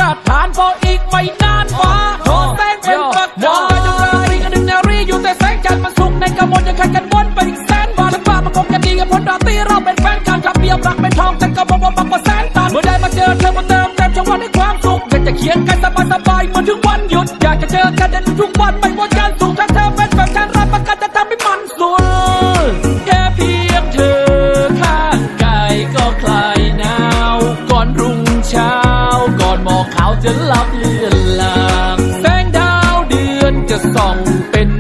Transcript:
าฐานพออีกไม่นานฟ้าโทษแสงเป็นประกายจะรารีกันหนึ่งนารีอยู่แต่แสงจันทร์มันสุกในกระมวลยังขัดกันวนไปอีกแสนวันฉันว่ามันคงจะดีกับพ้นราตรีเราเป็นแฟนกันขับเบียบรักเป็นทองฉันก็บอกว่ามากกว่าแสนตันเมื่อได้มาเจอเธอมาเติมเต็มช่องวันให้ความสุขอยากจะเขียนกันสบายๆเหมือนถึงวันหยุดอยากจะเจอกันในทุกวันไม่ว่าจันทร์สุขถ้าเธอเป็นแบบฉันรับประกันจะทำให้มันสุดแค่เพียงเธอข้างกายก็คลายหนาวก่อนรุ่งเช้าก่อนหมอกขาวจะลับเลือนลางแสงดาวเดือนจะส่องเป็น